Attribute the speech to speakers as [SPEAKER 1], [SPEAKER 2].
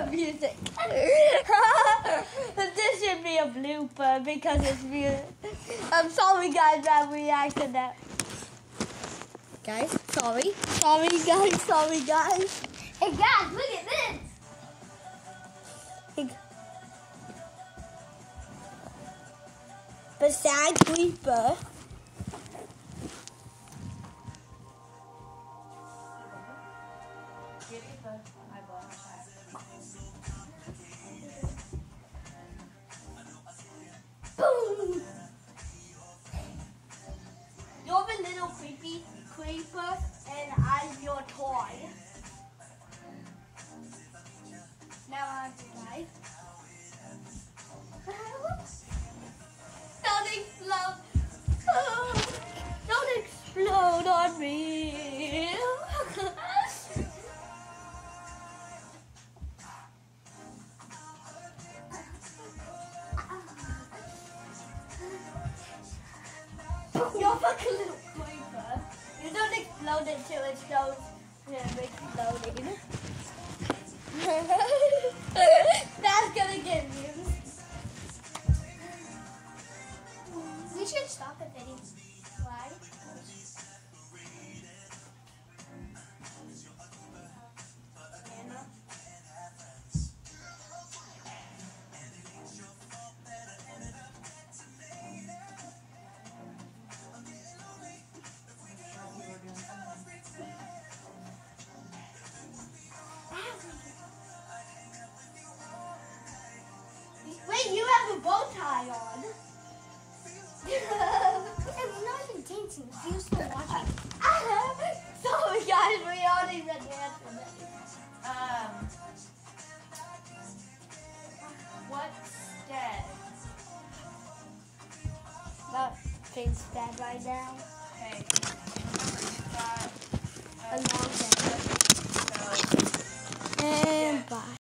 [SPEAKER 1] music. This should be a blooper because it's music. I'm sorry, guys, that we reacted that. Guys, sorry. Sorry, guys. Sorry, guys.
[SPEAKER 2] Hey, guys, look at this.
[SPEAKER 1] Beside Creeper.
[SPEAKER 2] Boom.
[SPEAKER 1] You're the little creepy creeper, and I'm your toy. Now on to life. Don't explode. Don't explode on me. You're fucking little creeper. You don't explode until it goes exploding. That's gonna get views.
[SPEAKER 2] We should stop the video. Why?
[SPEAKER 1] Wait, you have a bow tie on.
[SPEAKER 2] I'm not even dancing. You're still watching.
[SPEAKER 1] Sorry, guys, we already read the answer.
[SPEAKER 3] What's dead?
[SPEAKER 1] Nothing's dead right now.
[SPEAKER 3] Okay. Got
[SPEAKER 1] A long day.
[SPEAKER 3] so
[SPEAKER 1] And bye.